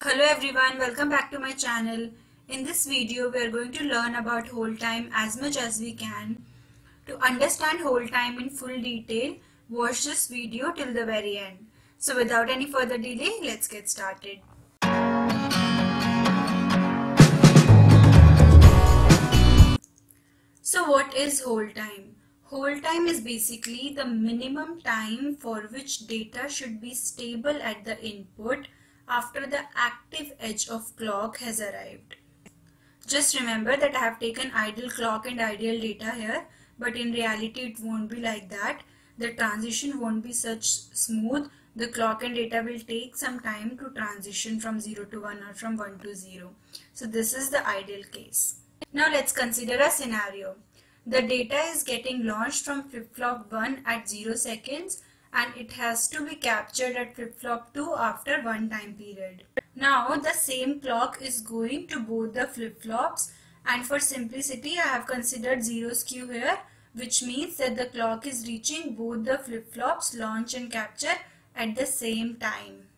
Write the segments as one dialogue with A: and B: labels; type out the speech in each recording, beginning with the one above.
A: Hello everyone, welcome back to my channel. In this video, we are going to learn about hold time as much as we can. To understand hold time in full detail, watch this video till the very end. So without any further delay, let's get started. So what is hold time? Hold time is basically the minimum time for which data should be stable at the input after the active edge of clock has arrived. Just remember that I have taken idle clock and ideal data here, but in reality it won't be like that. The transition won't be such smooth. The clock and data will take some time to transition from 0 to 1 or from 1 to 0. So this is the ideal case. Now let's consider a scenario. The data is getting launched from flip-flop 1 at 0 seconds and it has to be captured at flip-flop 2 after one time period. Now the same clock is going to both the flip-flops, and for simplicity I have considered 0 skew here, which means that the clock is reaching both the flip-flops launch and capture at the same time.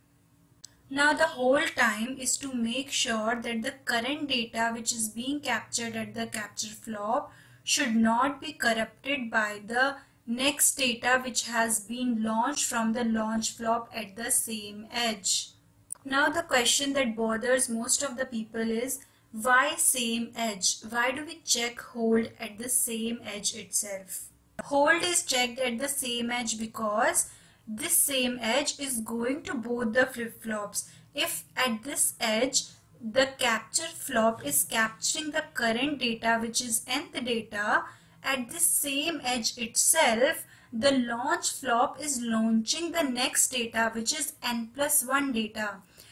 A: Now the whole time is to make sure that the current data which is being captured at the capture flop should not be corrupted by the next data which has been launched from the launch flop at the same edge. Now the question that bothers most of the people is, why same edge? Why do we check hold at the same edge itself? Hold is checked at the same edge because this same edge is going to both the flip-flops. If at this edge the capture flop is capturing the current data which is nth data, at this same edge itself the launch flop is launching the next data which is n+1 data.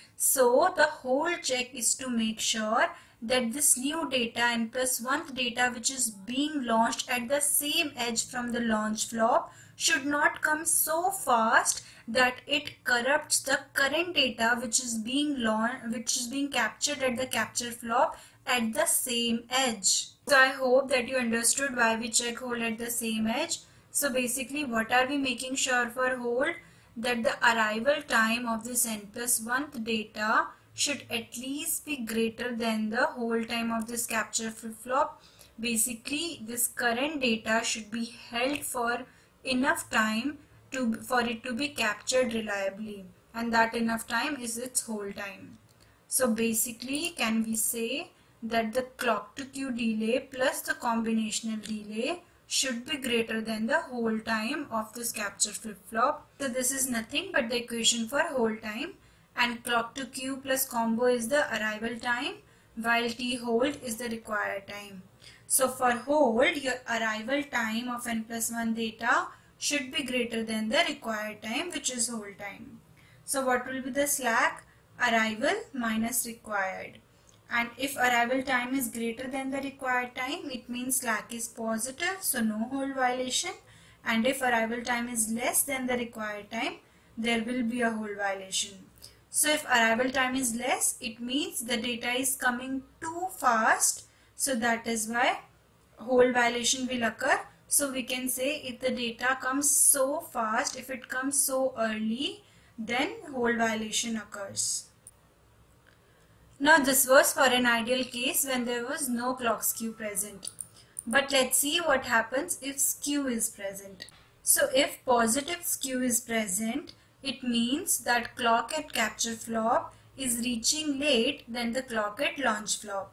A: So the whole check is to make sure that this new data n+1th data which is being launched at the same edge from the launch flop should not come so fast that it corrupts the current data which is being captured at the capture flop at the same edge. So I hope that you understood why we check hold at the same edge. So basically, what are we making sure for hold? That the arrival time of this n+1th data should at least be greater than the hold time of this capture flip-flop. Basically, this current data should be held for enough time for it to be captured reliably, and that enough time is its hold time. So basically, can we say that the clock to queue delay plus the combinational delay should be greater than the hold time of this capture flip-flop. So this is nothing but the equation for hold time, and clock to queue plus combo is the arrival time while t hold is the required time. So for hold, your arrival time of n+1 data should be greater than the required time, which is hold time. So what will be the slack? Arrival minus required. And if arrival time is greater than the required time, it means slack is positive, so no hold violation. And if arrival time is less than the required time, there will be a hold violation. So if arrival time is less, it means the data is coming too fast, so that is why hold violation will occur. So we can say if the data comes so fast, if it comes so early, then hold violation occurs. Now this was for an ideal case when there was no clock skew present. But let's see what happens if skew is present. So if positive skew is present, it means that clock at capture flop is reaching late than the clock at launch flop.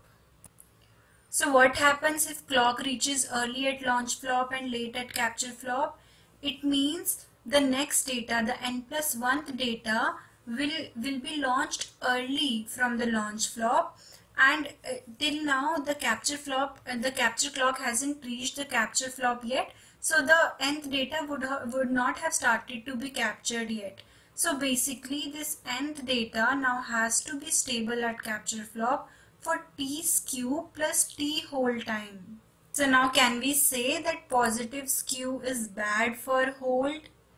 A: So what happens if clock reaches early at launch flop and late at capture flop? It means the next data, the n+1th data, will be launched early from the launch flop, and till now the capture clock hasn't reached the capture flop yet, so the nth data would not have started to be captured yet. So basically this nth data now has to be stable at capture flop for t skew plus t hold time. So now can we say that positive skew is bad for hold?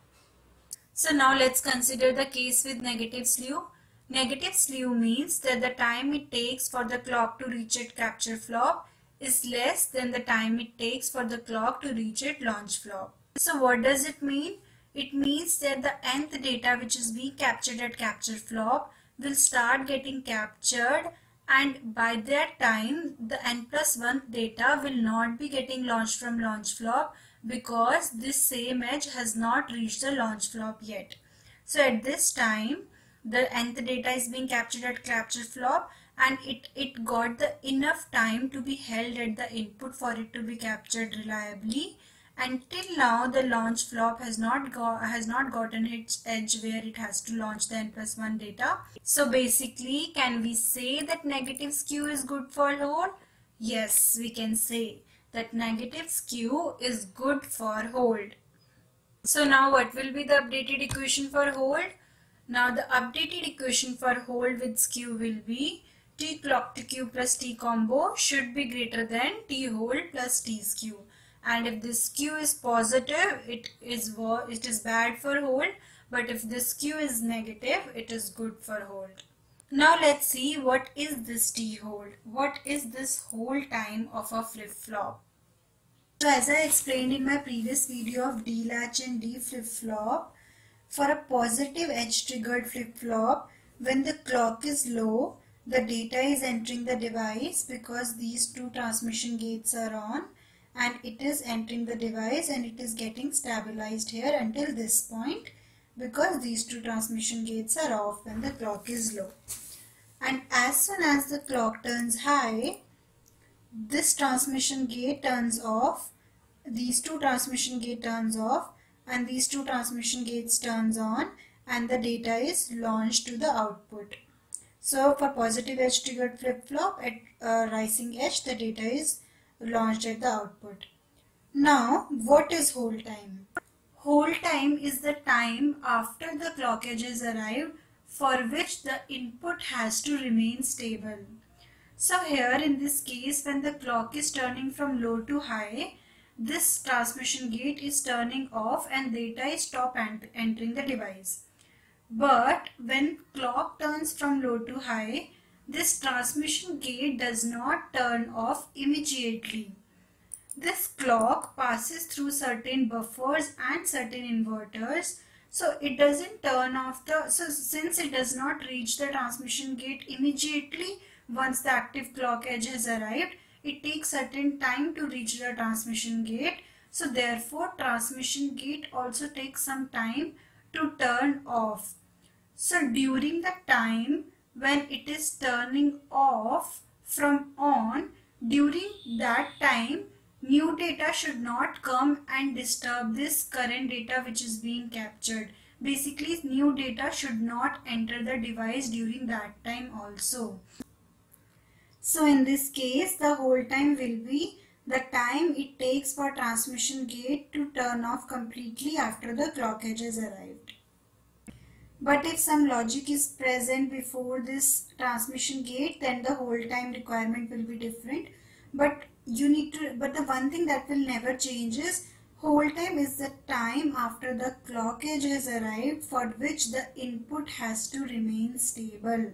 A: So now let's consider the case with negative slew. Negative slew means that the time it takes for the clock to reach at capture flop is less than the time it takes for the clock to reach at launch flop. So what does it mean? It means that the nth data which is being captured at capture flop will start getting captured, and by that time the n+1 data will not be getting launched from launch flop because this same edge has not reached the launch flop yet. So at this time the nth data is being captured at capture flop, and it got the enough time to be held at the input for it to be captured reliably. Until now the launch flop has not gotten its edge where it has to launch the n+1 data. So basically, can we say that negative skew is good for hold? Yes, we can say that negative skew is good for hold. So now what will be the updated equation for hold? Now the updated equation for hold with skew will be T clock to Q plus T combo should be greater than T hold plus T skew. And if this skew is positive, it is bad for hold. But if this skew is negative, it is good for hold. Now let's see what is this T hold. What is this hold time of a flip-flop? So as I explained in my previous video of D latch and D flip-flop, for a positive edge triggered flip-flop, when the clock is low, the data is entering the device because these two transmission gates are on, and it is entering the device and it is getting stabilized here until this point because these two transmission gates are off when the clock is low. And as soon as the clock turns high, this transmission gate turns off, these two transmission gate turns off, and these two transmission gates turns on, and the data is launched to the output. So for positive edge triggered flip-flop at rising edge, the data is launched at the output. Now what is hold time? Hold time is the time after the clock edge has arrived for which the input has to remain stable. So here in this case, when the clock is turning from low to high, this transmission gate is turning off and data is stop entering the device. But when clock turns from low to high, this transmission gate does not turn off immediately. This clock passes through certain buffers and certain inverters, so it doesn't turn off since it does not reach the transmission gate immediately once the active clock edge has arrived, it takes certain time to reach the transmission gate. So therefore transmission gate also takes some time to turn off. So during the time when it is turning off from on, during that time new data should not come and disturb this current data which is being captured. Basically new data should not enter the device during that time also. So in this case the hold time will be the time it takes for transmission gate to turn off completely after the clock edge has arrived. But if some logic is present before this transmission gate, then the hold time requirement will be different. But the one thing that will never change is hold time is the time after the clock edge has arrived for which the input has to remain stable.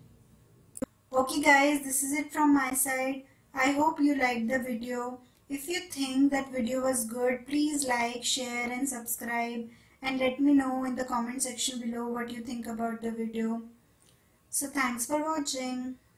A: Okay guys, this is it from my side. I hope you liked the video. If you think that video was good, please like, share and subscribe, and let me know in the comment section below what you think about the video. So thanks for watching.